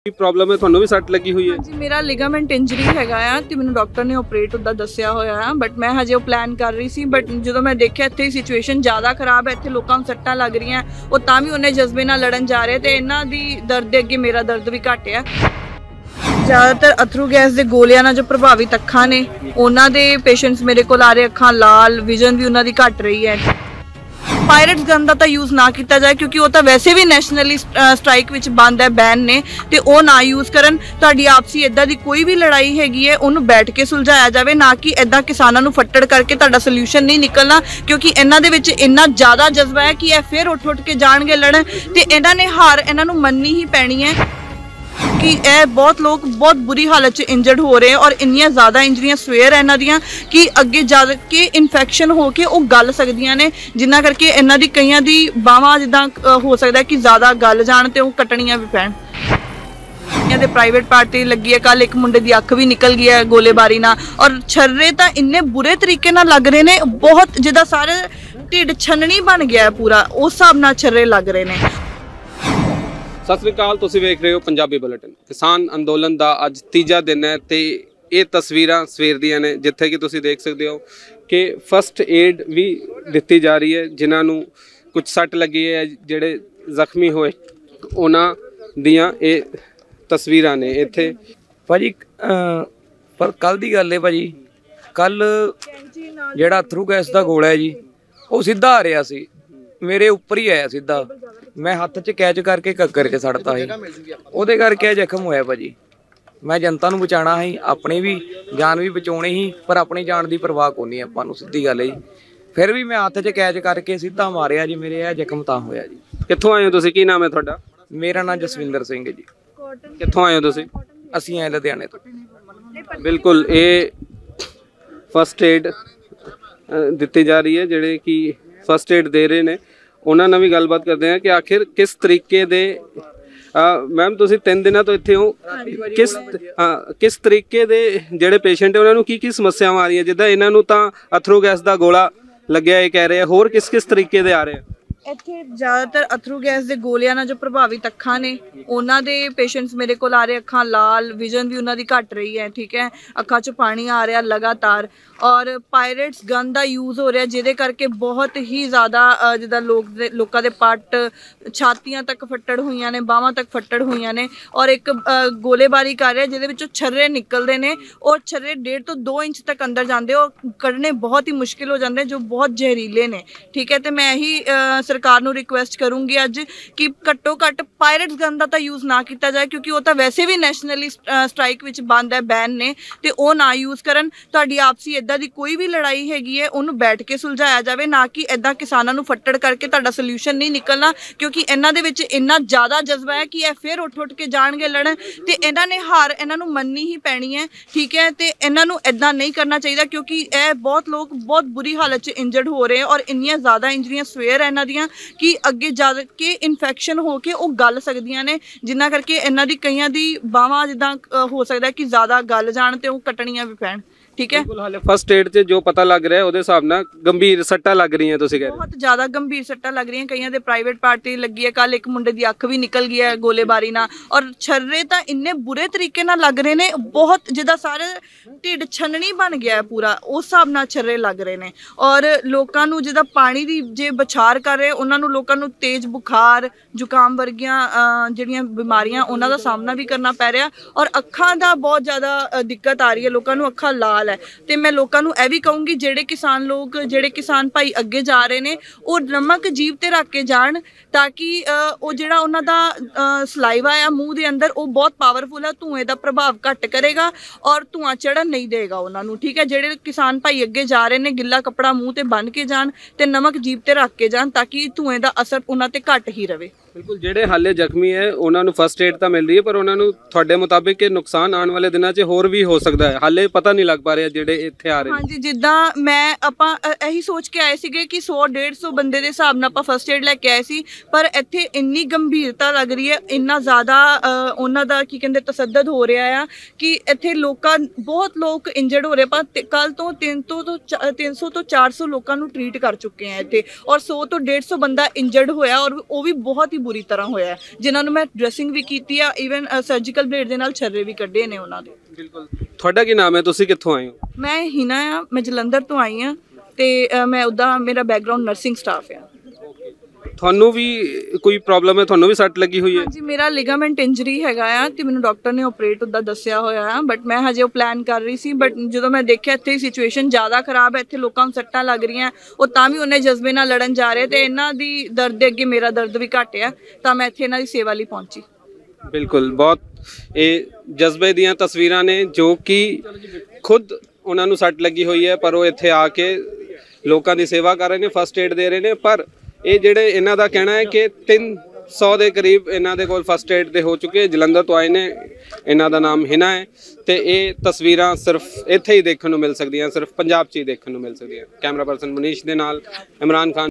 ਕੀ problem ਹੈ? ਤੁਹਾਨੂੰ ਵੀ ਸੱਟ ਲੱਗੀ ਹੋਈ ਹੈ? ਹਾਂਜੀ, ਮੇਰਾ ਲਿਗਾਮੈਂਟ ਇੰਜਰੀ ਹੈਗਾ ਆ ਤੇ ਮੈਨੂੰ ਡਾਕਟਰ ਨੇ ਆਪਰੇਟ ਉਹਦਾ ਦੱਸਿਆ ਹੋਇਆ ਆ, ਬਟ ਮੈਂ ਹਜੇ ਉਹ ਪਲਾਨ ਕਰ ਰਹੀ ਸੀ। ਬਟ ਜਦੋਂ ਮੈਂ ਦੇਖਿਆ ਇੱਥੇ ਸਿਚੁਏਸ਼ਨ ਜ਼ਿਆਦਾ ਖਰਾਬ ਹੈ, ਇੱਥੇ ਲੋਕਾਂ ਨੂੰ ਸੱਟਾਂ ਲੱਗ ਰਹੀਆਂ, ਉਹ ਤਾਂ ਵੀ ਉਹਨੇ ਜਜ਼ਬੇ ਨਾਲ ਲੜਨ ਜਾ ਰਹੇ ਤੇ ਇਹਨਾਂ ਦੀ ਦਰਦ ਦੇ ਅੱਗੇ ਮੇਰਾ ਦਰਦ ਵੀ ਘੱਟ ਆ। ਜ਼ਿਆਦਾਤਰ ਅਥਰੂ ਗੈਸ ਦੇ ਗੋਲਿਆਂ ਨਾਲ ਜੋ ਪ੍ਰਭਾਵਿਤ ਅੱਖਾਂ ਨੇ ਉਹਨਾਂ ਦੇ ਪੇਸ਼ੈਂਟਸ ਮੇਰੇ ਕੋਲ ਆ ਰਹੇ, ਅੱਖਾਂ ਲਾਲ, ਵਿਜ਼ਨ ਵੀ ਉਹਨਾਂ ਦੀ ਘੱਟ ਰਹੀ ਹੈ। ਪਾਇਰੇਟਸ ਗਨ ਦਾ ਤਾਂ ਯੂਜ਼ ਨਾ ਕੀਤਾ ਜਾਏ ਕਿਉਂਕਿ ਉਹ ਤਾਂ ਵੈਸੇ ਵੀ ਨੈਸ਼ਨਲੀ ਸਟ੍ਰਾਈਕ ਵਿੱਚ ਬੰਦ ਹੈ, ਬੈਨ ਨੇ, ਤੇ ਉਹ ਨਾ ਯੂਜ਼ ਕਰਨ। ਤੁਹਾਡੀ ਆਪਸੀ ਇਦਾਂ ਦੀ ਕੋਈ ਵੀ ਲੜਾਈ ਹੈਗੀ ਹੈ ਉਹਨੂੰ ਬੈਠ ਕੇ ਸੁਲਝਾਇਆ ਜਾਵੇ, ਨਾ ਕਿ ਇਦਾਂ ਕਿਸਾਨਾਂ ਨੂੰ ਫੱਟੜ ਕਰਕੇ ਤੁਹਾਡਾ ਸੋਲੂਸ਼ਨ ਨਹੀਂ ਨਿਕਲਣਾ, ਕਿਉਂਕਿ ਇਹਨਾਂ ਦੇ ਵਿੱਚ ਇੰਨਾ ਜ਼ਿਆਦਾ ਜਜ਼ਬਾ ਹੈ ਕਿ ਇਹ ਫਿਰ ਉੱਠ ਕੇ ਜਾਣਗੇ ਲੜਨ ਤੇ ਇਹਨਾਂ ਨੇ ਹਾਰ ਇਹਨਾਂ ਨੂੰ ਮੰਨਣੀ ਹੀ ਪੈਣੀ ਹੈ ਕਿ ਇਹ ਬਹੁਤ ਲੋਕ ਬਹੁਤ ਬੁਰੀ ਹਾਲਤ 'ਚ ਇੰਜਰਡ ਹੋ ਰਹੇ ਔਰ ਇੰਨੀਆਂ ਜ਼ਿਆਦਾ ਇੰਜਰੀਆਂ ਸਵੇਅਰ ਇਹਨਾਂ ਦੀਆਂ ਕਿ ਅੱਗੇ ਜਾ ਕੇ ਇਨਫੈਕਸ਼ਨ ਹੋ ਕੇ ਉਹ ਗਲ ਸਕਦੀਆਂ ਨੇ, ਜਿਨ੍ਹਾਂ ਕਰਕੇ ਇਹਨਾਂ ਦੀ ਕਈਆਂ ਦੀ ਬਾਹਾਂ ਜਿੱਦਾਂ ਹੋ ਸਕਦਾ ਕਿ ਜ਼ਿਆਦਾ ਗਲ ਜਾਣ ਤੇ ਉਹ ਕੱਟਣੀਆਂ ਵੀ ਪੈਣ। ਦੇ ਪ੍ਰਾਈਵੇਟ ਪਾਰਟੀ ਲੱਗੀ ਹੈ, ਕੱਲ ਇੱਕ ਮੁੰਡੇ ਦੀ ਅੱਖ ਵੀ ਨਿਕਲ ਗਈ ਹੈ ਗੋਲੇਬਾਰੀ ਨਾਲ, ਔਰ ਛर्रे ਤਾਂ ਇੰਨੇ ਬੁਰੇ ਤਰੀਕੇ ਨਾਲ ਲੱਗ ਰਹੇ ਨੇ, ਬਹੁਤ ਜਿੱਦਾਂ ਸਾਰੇ ਢਿੱਡ ਛੰਨਣੀ ਬਣ ਗਿਆ ਪੂਰਾ, ਉਸ ਹਿਸਾਬ ਨਾਲ ਛर्रे ਲੱਗ ਰਹੇ ਨੇ। ਸਤਿ ਸ੍ਰੀ ਅਕਾਲ, ਤੁਸੀਂ ਵੇਖ ਰਹੇ ਹੋ ਪੰਜਾਬੀ ਬੁਲੇਟਿਨ। ਕਿਸਾਨ ਅੰਦੋਲਨ ਦਾ ਅੱਜ ਤੀਜਾ ਦਿਨ ਹੈ ਤੇ ਇਹ ਤਸਵੀਰਾਂ ਸਵੇਰ ਦੀਆਂ ਨੇ ਜਿੱਥੇ ਕਿ ਤੁਸੀਂ ਦੇਖ ਸਕਦੇ ਹੋ ਕਿ ਫਸਟ ਏਡ ਵੀ ਦਿੱਤੀ ਜਾ ਰਹੀ ਹੈ, ਜਿਨ੍ਹਾਂ ਨੂੰ ਕੁਝ ਸੱਟ ਲੱਗੀ ਹੈ, ਜਿਹੜੇ ਜ਼ਖਮੀ ਹੋਏ ਉਹਨਾਂ ਦੀਆਂ ਇਹ ਤਸਵੀਰਾਂ ਨੇ ਇੱਥੇ। ਭਾਜੀ ਪਰ ਕੱਲ ਦੀ ਗੱਲ ਹੈ ਭਾਜੀ, ਕੱਲ ਜਿਹੜਾ ਅਥਰੂ ਗੈਸ ਦਾ ਗੋਲਾ ਹੈ ਜੀ ਉਹ ਸਿੱਧਾ ਆ ਰਿਹਾ ਸੀ, ਮੇਰੇ ਉੱਪਰ ਹੀ ਆਇਆ ਸਿੱਧਾ, ਮੈਂ ਹੱਥ 'ਚ ਕੈਚ ਕਰਕੇ ਘੱਗਰ 'ਚ ਸੱਟਤਾ ਸੀ, ਉਹਦੇ ਕਰਕੇ ਜ਼ਖਮ ਹੋਇਆ ਭਾਜੀ। ਮੈਂ ਜਨਤਾ ਨੂੰ ਬਚਾਉਣਾ ਸੀ, ਆਪਣੀ ਵੀ ਜਾਨ ਵੀ ਬਚਾਉਣੀ ਸੀ, ਪਰ ਆਪਣੀ ਜਾਨ ਦੀ ਪਰਵਾਹ ਕੋਈ ਨਹੀਂ ਆਪਾਂ ਨੂੰ, ਸਿੱਧੀ ਗੱਲ ਹੈ ਜੀ। ਫਿਰ ਵੀ ਮੈਂ ਹੱਥ 'ਚ ਕੈਚ ਕਰਕੇ ਸਿੱਧਾ ਮਾਰਿਆ ਜੀ, ਮੇਰੇ ਇਹ ਜ਼ਖਮ ਤਾਂ ਹੋਇਆ ਜੀ। ਕਿੱਥੋਂ ਆਏ ਹੋ ਤੁਸੀਂ? ਕੀ ਨਾਮ ਹੈ ਤੁਹਾਡਾ? ਮੇਰਾ ਨਾਮ ਜਸਵਿੰਦਰ ਸਿੰਘ ਹੈ ਜੀ। ਕਿੱਥੋਂ ਆਏ ਹੋ ਤੁਸੀਂ? ਅਸੀਂ ਆਏ ਲੁਧਿਆਣੇ ਤੋਂ। ਬਿਲਕੁਲ, ਇਹ ਫਸਟ ਏਡ ਦਿੱਤੀ ਜਾ ਰਹੀ ਹੈ, ਜਿਹੜੇ ਕਿ ਫਸਟ ਏਡ ਦੇ ਰਹੇ ਨੇ ਉਹਨਾਂ ਨਾਲ ਵੀ ਗੱਲਬਾਤ ਕਰਦੇ ਹਾਂ ਕਿ ਆਖਿਰ ਕਿਸ ਤਰੀਕੇ ਦੇ ਮੈਮ ਤੁਸੀਂ 3 ਦਿਨਾਂ ਤੋਂ ਇੱਥੇ ਹੋ, ਕਿਸ ਤਰੀਕੇ ਦੇ ਜਿਹੜੇ ਪੇਸ਼ੈਂਟ ਉਹਨਾਂ ਨੂੰ ਕੀ ਸਮੱਸਿਆਵਾਂ ਆ ਰਹੀਆਂ? ਜਿੱਦਾਂ ਇਹਨਾਂ ਨੂੰ ਤਾਂ ਅਥਰੂ ਗੈਸ ਦਾ ਗੋਲਾ ਲੱਗਿਆ ਇਹ ਕਹਿ ਰਹੇ ਆ, ਹੋਰ ਕਿਸ ਤਰੀਕੇ ਦੇ ਆ ਰਹੇ ਆ? ਇੱਥੇ ਜ਼ਿਆਦਾਤਰ ਅਥਰੂ ਗੈਸ ਦੇ ਗੋਲਿਆਂ ਨਾਲ ਜੋ ਪ੍ਰਭਾਵਿਤ ਅੱਖਾਂ ਨੇ ਉਹਨਾਂ ਦੇ ਪੇਸ਼ੈਂਟਸ ਮੇਰੇ ਕੋਲ ਆ ਰਹੇ, ਅੱਖਾਂ ਲਾਲ, ਵਿਜ਼ਨ ਵੀ ਉਹਨਾਂ ਦੀ ਘੱਟ ਰਹੀ ਹੈ, ਠੀਕ ਹੈ, ਅੱਖਾਂ 'ਚੋਂ ਪਾਣੀ ਆ ਰਿਹਾ ਲਗਾਤਾਰ, ਔਰ ਪਾਇਰੇਟਸ ਗਨ ਦਾ ਯੂਜ਼ ਹੋ ਰਿਹਾ ਜਿਹਦੇ ਕਰਕੇ ਬਹੁਤ ਹੀ ਜ਼ਿਆਦਾ ਜਿੱਦਾਂ ਲੋਕਾਂ ਦੇ ਪੱਟ, ਛਾਤੀਆਂ ਤੱਕ ਫੱਟੜ ਹੋਈਆਂ ਨੇ, ਬਾਹਾਂ ਤੱਕ ਫੱਟੜ ਹੋਈਆਂ ਨੇ, ਔਰ ਇੱਕ ਗੋਲੇਬਾਰੀ ਕਰ ਰਿਹਾ ਜਿਹਦੇ ਵਿੱਚੋਂ ਛर्रे ਨਿਕਲਦੇ ਨੇ, ਔਰ ਛर्रे 1.5 ਤੋਂ 2 ਇੰਚ ਤੱਕ ਅੰਦਰ ਜਾਂਦੇ, ਔਰ ਕੱਢਣੇ ਬਹੁਤ ਹੀ ਮੁਸ਼ਕਿਲ ਹੋ ਜਾਂਦੇ ਜੋ ਬਹੁਤ ਜ਼ਹਿਰੀਲੇ ਨੇ, ਠੀਕ ਹੈ। ਤੇ ਮੈਂ ਇਹੀ ਸਰਕਾਰ ਨੂੰ ਰਿਕੁਐਸਟ ਕਰੂੰਗੀ ਅੱਜ ਕਿ ਘੱਟੋ ਘੱਟ ਪਾਇਰੇਟਸ ਗਨ ਦਾ ਤਾਂ ਯੂਜ਼ ਨਾ ਕੀਤਾ ਜਾਏ ਕਿਉਂਕਿ ਉਹ ਤਾਂ ਵੈਸੇ ਵੀ ਨੈਸ਼ਨਲੀ ਸਟ੍ਰਾਈਕ ਵਿੱਚ ਬੰਦ ਹੈ, ਬੈਨ ਨੇ, ਤੇ ਉਹ ਨਾ ਯੂਜ਼ ਕਰਨ। ਤੁਹਾਡੀ ਆਪਸੀ ਇਦਾਂ ਦੀ ਕੋਈ ਵੀ ਲੜਾਈ ਹੈਗੀ ਹੈ ਉਹਨੂੰ ਬੈਠ ਕੇ ਸੁਲਝਾਇਆ ਜਾਵੇ, ਨਾ ਕਿ ਇਦਾਂ ਕਿਸਾਨਾਂ ਨੂੰ ਫੱਟੜ ਕਰਕੇ ਤੁਹਾਡਾ ਸੋਲੂਸ਼ਨ ਨਹੀਂ ਨਿਕਲਣਾ, ਕਿਉਂਕਿ ਇਹਨਾਂ ਦੇ ਵਿੱਚ ਇੰਨਾ ਜ਼ਿਆਦਾ ਜਜ਼ਬਾ ਹੈ ਕਿ ਇਹ ਫਿਰ ਉੱਠ ਕੇ ਜਾਣਗੇ ਲੜਨ ਤੇ ਇਹਨਾਂ ਨੇ ਹਾਰ ਇਹਨਾਂ ਨੂੰ ਮੰਨਣੀ ਹੀ ਪੈਣੀ ਹੈ, ਠੀਕ ਹੈ। ਤੇ ਇਹਨਾਂ ਨੂੰ ਇਦਾਂ ਨਹੀਂ ਕਰਨਾ ਚਾਹੀਦਾ ਕਿਉਂਕਿ ਇਹ ਬਹੁਤ ਲੋਕ ਬਹੁਤ ਬੁਰੀ ਹਾਲਤ 'ਚ ਇੰਜਰਡ ਹੋ ਰਹੇ ਔਰ ਇੰਨੀਆਂ ਜ਼ਿਆਦਾ ਇੰਜਰੀਆਂ ਸਵੇਅਰ ਇਹਨਾਂ ਦੀਆਂ ਕਿ ਅੱਗੇ ਜਾ ਕੇ ਇਨਫੈਕਸ਼ਨ ਹੋ ਕੇ ਉਹ ਗਲ ਸਕਦੀਆਂ ਨੇ, ਜਿਨ੍ਹਾਂ ਕਰਕੇ ਇਹਨਾਂ ਦੀ ਕਈਆਂ ਦੀ ਬਾਹਾਂ ਜਿੱਦਾਂ ਹੋ ਸਕਦਾ ਕਿ ਜ਼ਿਆਦਾ ਗਲ ਜਾਣ ਤੇ ਉਹ ਕੱਟਣੀਆਂ ਵੀ ਪੈਣ, ਠੀਕ ਹੈ। ਬਿਲਕੁਲ, ਹਾਲੇ ਫਸਟ ਏਡ 'ਚ ਜੋ ਪਤਾ ਲੱਗ ਰਿਹਾ ਉਹਦੇ ਹਿਸਾਬ ਨਾਲ ਗੰਭੀਰ ਸੱਟਾਂ ਲੱਗ ਰਹੀਆਂ, ਤੁਸੀਂ ਕਹਿੰਦੇ ਬਹੁਤ ਜ਼ਿਆਦਾ ਗੰਭੀਰ ਸੱਟਾਂ ਲੱਗ ਰਹੀਆਂ, ਕਈਆਂ ਦੇ ਪ੍ਰਾਈਵੇਟ ਪਾਰਟੀ ਲੱਗੀ ਹੈ, ਕੱਲ ਇੱਕ ਮੁੰਡੇ ਦੀ ਅੱਖ ਵੀ ਨਿਕਲ ਗਈ ਹੈ ਗੋਲੇਬਾਰੀ ਨਾਲ, ਔਰ ਛर्रे ਤਾਂ ਇੰਨੇ ਬੁਰੇ ਤਰੀਕੇ ਨਾਲ ਲੱਗ ਰਹੇ ਨੇ, ਬਹੁਤ ਜਿੱਦਾਂ ਸਾਰੇ ਢਿੱਡ ਛੰਨਣੀ ਬਣ ਗਿਆ ਪੂਰਾ, ਉਸ ਹਿਸਾਬ ਨਾਲ ਛर्रे ਲੱਗ ਰਹੇ ਨੇ। ਔਰ ਲੋਕਾਂ ਨੂੰ ਜਿੱਦਾਂ ਪਾਣੀ ਦੀ ਜੇ ਬਛਾਰ ਕਰ ਰਹੇ ਉਹਨਾਂ ਨੂੰ, ਲੋਕਾਂ ਨੂੰ ਤੇਜ਼ ਬੁਖਾਰ, ਜ਼ੁਕਾਮ ਵਰਗੀਆਂ ਜਿਹੜੀਆਂ ਬਿਮਾਰੀਆਂ ਉਹਨਾਂ ਦਾ ਸਾਹਮਣਾ ਵੀ ਕਰਨਾ ਪੈ ਰਿਹਾ, ਔਰ ਅੱਖਾਂ ਦਾ ਬਹੁਤ ਜ਼ਿਆਦਾ ਦਿੱਕਤ ਆ ਰਹੀ ਹੈ, ਲੋਕਾਂ ਨੂੰ ਅੱਖਾਂ ਲਾਲ ਹੈ। ਤੇ ਮੈਂ ਲੋਕਾਂ ਨੂੰ ਇਹ ਵੀ ਕਹੂੰਗੀ ਜਿਹੜੇ ਕਿਸਾਨ ਭਾਈ ਅੱਗੇ ਜਾ ਰਹੇ ਨੇ ਉਹ ਨਮਕ ਜੀਭ ਤੇ ਰੱਖ ਕੇ ਜਾਣ, ਤਾਂ ਕਿ ਉਹ ਜਿਹੜਾ ਉਹਨਾਂ ਦਾ ਸਲਾਈਵਾ ਆ ਮੂੰਹ ਦੇ ਅੰਦਰ ਉਹ ਬਹੁਤ ਪਾਵਰਫੁਲ ਹੈ, ਧੂਏ ਦਾ ਪ੍ਰਭਾਵ ਘੱਟ ਕਰੇਗਾ ਔਰ ਧੂਆਂ ਚੜਨ ਨਹੀਂ ਦੇਗਾ ਉਹਨਾਂ ਨੂੰ, ਠੀਕ ਹੈ। ਜਿਹੜੇ ਕਿਸਾਨ ਭਾਈ ਅੱਗੇ ਜਾ ਰਹੇ ਨੇ ਗਿੱਲਾ ਕੱਪੜਾ ਮੂੰਹ ਤੇ ਬੰਨ੍ਹ ਕੇ ਜਾਣ ਤੇ ਨਮਕ ਜੀਭ ਤੇ ਰੱਖ ਕੇ ਜਾਣ ਤਾਂ ਕਿ ਧੂਏ ਦਾ ਅਸਰ ਉਹਨਾਂ ਤੇ ਘੱਟ ਹੀ ਰਵੇ। ਬਿਲਕੁਲ, ਜਿਹੜੇ ਹਾਲੇ ਜ਼ਖਮੀ ਹੈ ਉਹਨਾਂ ਨੂੰ ਫਸਟ ਏਡ ਤਾਂ ਮਿਲ ਰਹੀ ਹੈ, ਪਰ ਉਹਨਾਂ ਨੂੰ ਤੁਹਾਡੇ ਮੁਤਾਬਿਕ ਕਿ ਨੁਕਸਾਨ ਆਉਣ ਵਾਲੇ ਦਿਨਾਂ 'ਚ ਹੋਰ ਵੀ ਹੋ ਸਕਦਾ ਹੈ, ਹਾਲੇ ਪਤਾ ਨਹੀਂ ਲੱਗ ਪਾ ਰਿਹਾ ਜਿਹੜੇ ਇੱਥੇ ਆ ਰਹੇ। ਹਾਂਜੀ, ਜਿੱਦਾਂ ਆਪਾਂ ਇਹੀ ਸੋਚ ਕੇ ਆਏ ਸੀਗੇ ਕਿ 100-150 ਬੰਦੇ ਦੇ ਹਿਸਾਬ ਨਾਲ ਆਪਾਂ ਫਸਟ ਏਡ ਲੈ ਕੇ ਆਏ ਸੀ, ਪਰ ਇੱਥੇ ਇੰਨੀ ਗੰਭੀਰਤਾ ਲੱਗ ਰਹੀ ਹੈ, ਇੰਨਾ ਜ਼ਿਆਦਾ ਉਹਨਾਂ ਦਾ ਕੀ ਕਹਿੰਦੇ ਤਸੱਦਦ ਹੋ ਰਿਹਾ ਆ ਕਿ ਇੱਥੇ ਬਹੁਤ ਲੋਕ ਇੰਜਰਡ ਹੋ ਰਹੇ, ਪਰ ਕੱਲ ਤੋਂ 300 ਤੋਂ 400 ਲੋਕਾਂ ਨੂੰ ਟ੍ਰੀਟ ਕਰ ਚੁੱਕੇ ਆ ਇੱਥੇ, ਔਰ 100 ਤੋਂ 150 ਬੰਦਾ ਇੰਜਰਡ ਹੋਇਆ, ਔਰ ਉਹ ਵੀ ਬਹੁਤ ਹੀ ਬੁਰੀ ਤਰ੍ਹਾਂ ਹੋਇਆ ਹੈ, ਜਿਨ੍ਹਾਂ ਨੂੰ ਮੈਂ ਡਰੈਸਿੰਗ ਵੀ ਕੀਤੀ ਆ, ਈਵਨ ਸਰਜੀਕਲ ਬਲੇਡ ਦੇ ਨਾਲ ਛर्रे ਵੀ ਕੱਢੇ ਨੇ ਉਹਨਾਂ ਦੇ। ਬਿਲਕੁਲ। ਤੁਹਾਡਾ ਕੀ ਨਾਮ ਹੈ, ਤੁਸੀਂ ਕਿੱਥੋਂ ਆਏ ਹੋ? ਮੈਂ ਹੀਨਾ ਆ, ਮੈਂ ਜਲੰਧਰ ਤੋਂ ਆਈ ਹਾਂ ਤੇ ਮੈਂ ਉੱਦਾਂ ਮੇਰਾ ਬੈਕਗ੍ਰਾਉਂਡ ਨਰਸਿੰਗ ਸਟਾਫ ਆ। ਤੁਹਾਨੂੰ ਵੀ ਕੋਈ ਪ੍ਰੋਬਲਮ ਹੈ? ਤੁਹਾਨੂੰ ਵੀ ਸੱਟ ਲੱਗੀ ਹੋਈ ਹੈ? ਹਾਂਜੀ, ਮੇਰਾ ਲਿਗਾਮੈਂਟ ਇੰਜਰੀ ਹੈਗਾ ਆ ਤੇ ਮੈਨੂੰ ਡਾਕਟਰ ਨੇ ਆਪਰੇਟ ਉੱਦਾਂ ਦੱਸਿਆ ਹੋਇਆ ਆ, ਬਟ ਮੈਂ ਹਜੇ ਉਹ ਪਲਾਨ ਕਰ ਰਹੀ ਸੀ। ਬਟ ਜਦੋਂ ਮੈਂ ਦੇਖਿਆ ਇੱਥੇ ਸਿਚੁਏਸ਼ਨ ਜ਼ਿਆਦਾ ਖਰਾਬ ਹੈ, ਇੱਥੇ ਲੋਕਾਂ ਨੂੰ ਸੱਟਾਂ ਲੱਗ ਰਹੀਆਂ, ਉਹ ਤਾਂ ਵੀ ਉਹਨੇ ਜਜ਼ਬੇ ਨਾਲ ਲੜਨ ਜਾ ਰਹੇ ਤੇ ਇਹਨਾਂ ਦੀ ਦਰਦ ਦੇ ਅੱਗੇ ਮੇਰਾ ਦਰਦ ਵੀ ਘੱਟ ਆ, ਤਾਂ ਮੈਂ ਇੱਥੇ ਇਹਨਾਂ ਦੀ ਸੇਵਾ ਲਈ ਪਹੁੰਚੀ। ਬਿਲਕੁਲ, ਬਹੁਤ ਇਹ ਜਜ਼ਬੇ ਦੀਆਂ ਤਸਵੀਰਾਂ ਨੇ ਜੋ ਕਿ ਖੁਦ ਉਹਨਾਂ ਨੂੰ ਸੱਟ ਲੱਗੀ ਹੋਈ ਹੈ, ਪਰ ਉਹ ਇੱਥੇ ਆ ਕੇ ਲੋਕਾਂ ਦੀ ਸੇਵਾ ਕਰ ਰਹੇ ਨੇ, ਫਸਟ ਏਡ ਦੇ ਰਹੇ ਨੇ। ਪਰ ਇਹ ਜਿਹੜੇ ਇਹਨਾਂ ਦਾ ਕਹਿਣਾ ਹੈ ਕਿ 300 ਦੇ ਕਰੀਬ ਇਹਨਾਂ ਦੇ ਕੋਲ ਫਸਟ ਏਡ ਦੇ ਹੋ ਚੁੱਕੇ। ਜਲੰਧਰ ਤੋਂ ਆਏ ਨੇ, ਇਹਨਾਂ ਦਾ ਨਾਮ ਹਿਨਾ ਹੈ ਤੇ ਇਹ ਤਸਵੀਰਾਂ ਸਿਰਫ ਇੱਥੇ ਹੀ ਦੇਖਣ ਨੂੰ ਮਿਲ ਸਕਦੀਆਂ, ਸਿਰਫ ਪੰਜਾਬ 'ਚ ਹੀ ਦੇਖਣ ਨੂੰ ਮਿਲ ਸਕਦੀਆਂ। ਕੈਮਰਾ ਪਰਸਨ ਮਨੀਸ਼ ਦੇ ਨਾਲ ਇਮਰਾਨ ਖਾਨ।